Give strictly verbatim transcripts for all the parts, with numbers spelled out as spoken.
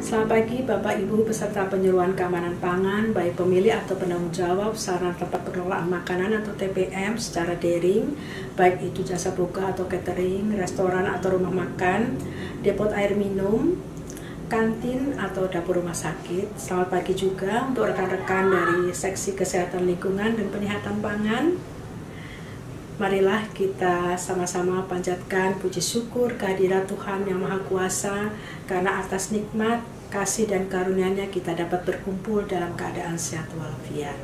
Selamat pagi Bapak Ibu peserta penyuluhan keamanan pangan, baik pemilik atau penanggung jawab sarana tempat pengelolaan makanan atau T P M secara daring, baik itu jasa buka atau catering, restoran atau rumah makan, depot air minum, kantin atau dapur rumah sakit. Selamat pagi juga untuk rekan-rekan dari Seksi Kesehatan Lingkungan dan Penyihatan Pangan. Marilah kita sama-sama panjatkan puji syukur kehadirat Tuhan Yang Maha Kuasa, karena atas nikmat, kasih dan karunia-Nya kita dapat berkumpul dalam keadaan sehat walafiat.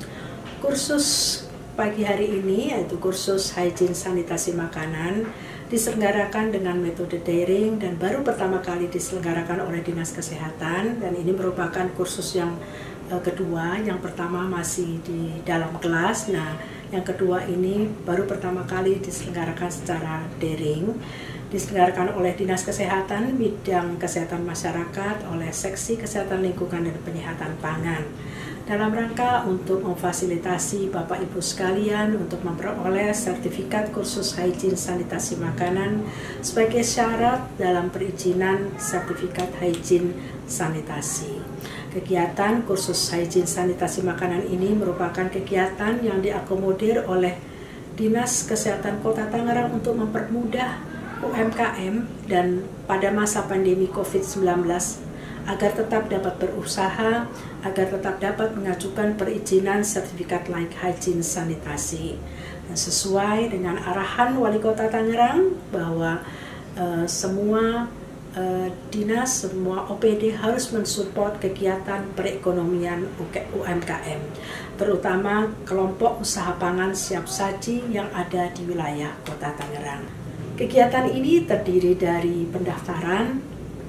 Kursus pagi hari ini yaitu kursus hygiene sanitasi makanan diselenggarakan dengan metode daring dan baru pertama kali diselenggarakan oleh Dinas Kesehatan, dan ini merupakan kursus yang uh, kedua. Yang pertama masih di dalam kelas, nah yang kedua ini baru pertama kali diselenggarakan secara daring, diselenggarakan oleh Dinas Kesehatan Bidang Kesehatan Masyarakat, oleh Seksi Kesehatan Lingkungan dan Penyihatan Pangan, dalam rangka untuk memfasilitasi Bapak Ibu sekalian untuk memperoleh sertifikat kursus hygiene sanitasi makanan sebagai syarat dalam perizinan sertifikat hygiene sanitasi. Kegiatan kursus hygiene sanitasi makanan ini merupakan kegiatan yang diakomodir oleh Dinas Kesehatan Kota Tangerang untuk mempermudah U M K M dan pada masa pandemi COVID sembilan belas agar tetap dapat berusaha, agar tetap dapat mengajukan perizinan sertifikat layak hygiene sanitasi. Dan sesuai dengan arahan Wali Kota Tangerang bahwa uh, semua uh, dinas, semua O P D harus mensupport kegiatan perekonomian U M K M, terutama kelompok usaha pangan siap saji yang ada di wilayah Kota Tangerang. Kegiatan ini terdiri dari pendaftaran,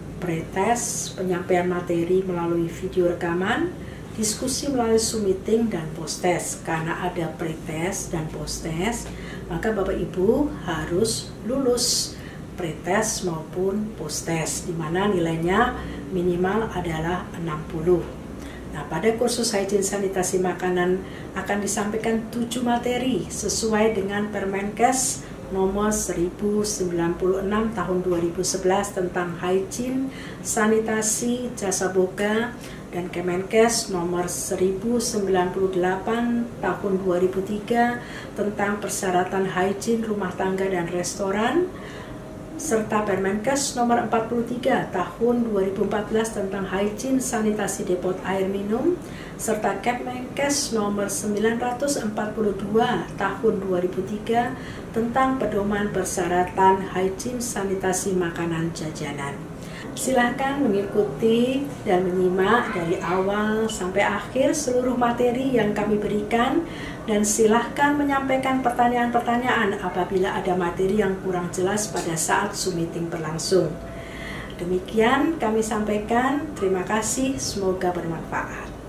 pretest, penyampaian materi melalui video rekaman, diskusi melalui Zoom meeting, dan post-test. Karena ada pretest dan post-test, maka Bapak Ibu harus lulus pretest maupun post-test, di mana nilainya minimal adalah enam puluh. Nah, pada kursus hygiene sanitasi makanan akan disampaikan tujuh materi sesuai dengan Permenkes nomor seribu sembilan puluh enam tahun dua ribu sebelas tentang hygiene, sanitasi, jasa boga, dan Kemenkes nomor seribu sembilan puluh delapan tahun dua ribu tiga tentang persyaratan hygiene rumah tangga dan restoran, serta Permenkes nomor empat puluh tiga tahun dua ribu empat belas tentang hygiene sanitasi depot air minum, serta Kemenkes nomor sembilan ratus empat puluh dua tahun dua ribu tiga tentang pedoman persyaratan hygiene sanitasi makanan jajanan. Silakan mengikuti dan menyimak dari awal sampai akhir seluruh materi yang kami berikan, dan silahkan menyampaikan pertanyaan-pertanyaan apabila ada materi yang kurang jelas pada saat Zoom meeting berlangsung. Demikian kami sampaikan, terima kasih, semoga bermanfaat.